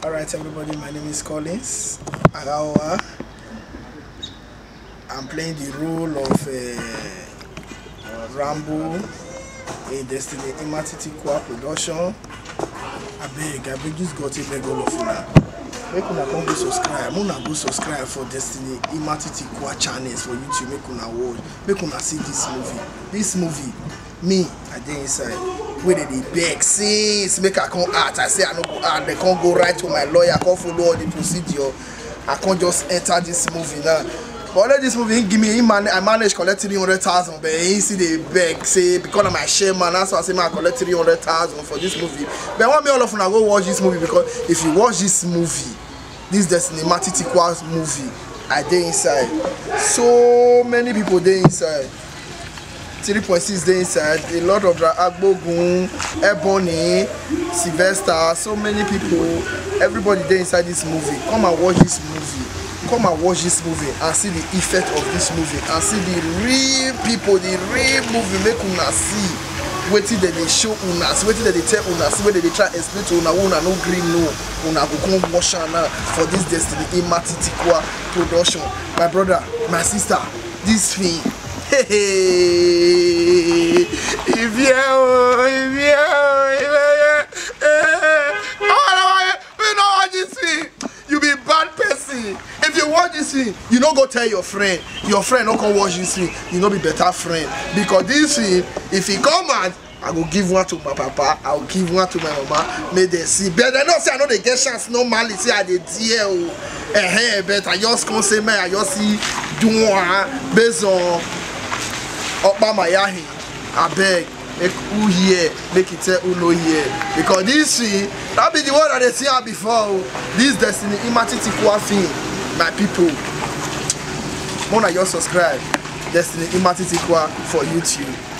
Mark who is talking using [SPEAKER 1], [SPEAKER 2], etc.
[SPEAKER 1] Alright everybody, my name is Collins Agawa. I'm playing the role of Rambo in Destiny Imatitikwa production. I beg just got a beg all of you now. Make una come go subscribe. Muna go subscribe for Destiny Imatitikwa channels for YouTube. Make una watch. Make una see this movie. This movie, me, I dey inside. Where they beg since make I come out. I say I no go out. They can't go right to my lawyer. I can't follow all the procedure. I can't just enter this movie now. But let this movie give me. I managed collect 300,000, but he see the beg say because of my share man. That's why I say I collect 300,000 for this movie. But I want me all of you to go watch this movie because if you watch this movie, this Destiny Imatitikwa movie, I dey inside. So many people dey inside. 3.6 day inside, a lot of Agbogun, Ebony, Sylvester, so many people, everybody there inside this movie. Come and watch this movie. Come and watch this movie and see the effect of this movie and see the real people, the real movie. Make una see wetin that they show una, wetin that they tell una, see whether they try explain to una no green no. Una go come watch now for this Destiny Imatitikwa production. My brother, my sister, this thing. Hey, if you know what this thing, you be bad person. If you watch this thing, you don't go tell your friend don't come watch this thing, you know be better friend. Because this thing, if he come out, I will give one to my papa, I will give one to my mama, may they see. But they don't say I know they get chance normally, say I did deal. But I just can't say man, I just see do one based on up by my yahi. I beg, make who here, make it tell who no here. Because this thing, that be the one that they see her before. This Destiny Imatitikwa thing, my people. Wanna just subscribe Destiny Imatitikwa for YouTube.